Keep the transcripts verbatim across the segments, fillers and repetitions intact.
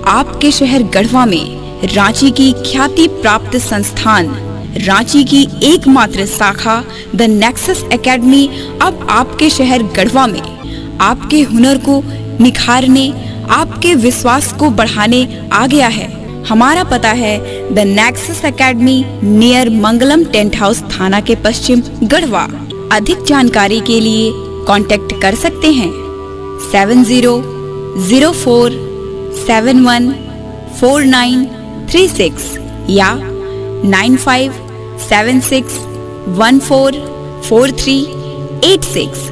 आपके शहर गढ़वा में रांची की ख्याति प्राप्त संस्थान रांची की एकमात्र शाखा द नेक्सस एकेडमी अब आपके शहर गढ़वा में आपके हुनर को निखारने, आपके विश्वास को बढ़ाने आ गया है। हमारा पता है the Nexus academy near Mangalam tent house थाना के पश्चिम गढ़वा। अधिक जानकारी के लिए कांटेक्ट कर सकते हैं seven zero zero four seven one four nine three six या nine five seven six one four four three eight six.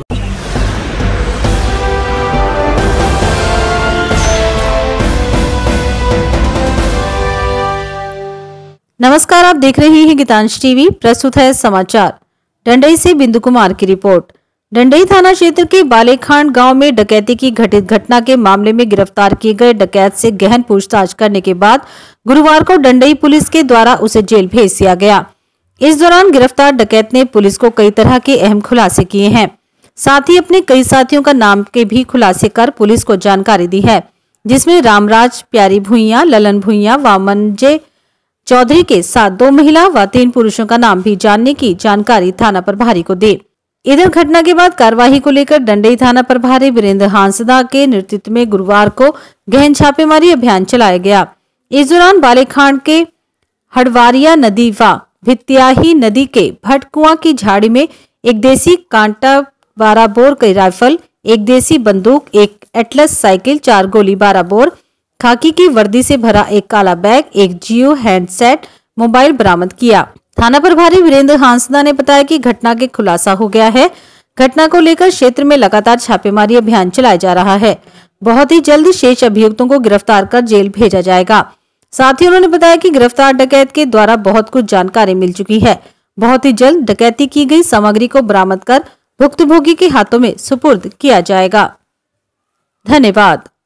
नमस्कार, आप देख रहे हैं गीतांश टीवी। प्रस्तुत है समाचार। डंडई से बिंदु कुमार की रिपोर्ट। डंडई थाना क्षेत्र के बालेखांड गांव में डकैती की घटित घटना के मामले में गिरफ्तार किए गए डकैत से गहन पूछताछ करने के बाद गुरुवार को डंडई पुलिस के द्वारा उसे जेल भेज दिया गया। इस दौरान गिरफ्तार डकैत ने पुलिस को कई तरह के अहम खुलासे किए हैं। साथ ही अपने कई साथियों का नाम के भी खुलासे कर पुलिस को जानकारी दी है, जिसमें रामराज, प्यारी भुइयां, ललन भुइयां, वामनजे चौधरी के साथ दो महिला व तीन पुरुषों का नाम भी जानने की जानकारी थाना प्रभारी को दी। इधर घटना के बाद कार्यवाही को लेकर डंडई थाना प्रभारी वीरेंद्र हांसदा के नेतृत्व में गुरुवार को गहन छापेमारी अभियान चलाया गया। इस दौरान बालेखांड के हड़वारिया नदी व भित्याही नदी के भटकुआ की झाड़ी में एक देसी कांटा बारह बोर की राइफल, एक देसी बंदूक, एक एटलस साइकिल, चार गोली बारह बोर, खाकी की वर्दी से भरा एक काला बैग, एक जियो हैंडसेट, मोबाइल बरामद किया। थाना प्रभारी वीरेंद्र हांसदा ने बताया कि घटना के खुलासा हो गया है। घटना को लेकर क्षेत्र में लगातार छापेमारी अभियान चलाया जा रहा है। बहुत ही जल्द शेष अभियुक्तों को गिरफ्तार कर जेल भेजा जाएगा। साथ ही उन्होंने बताया कि गिरफ्तार डकैत के द्वारा बहुत कुछ जानकारी मिल चुकी है। बहुत ही जल्द डकैती की गई सामग्री को बरामद कर भुक्तभोगी के हाथों में सुपुर्द किया जाएगा। धन्यवाद।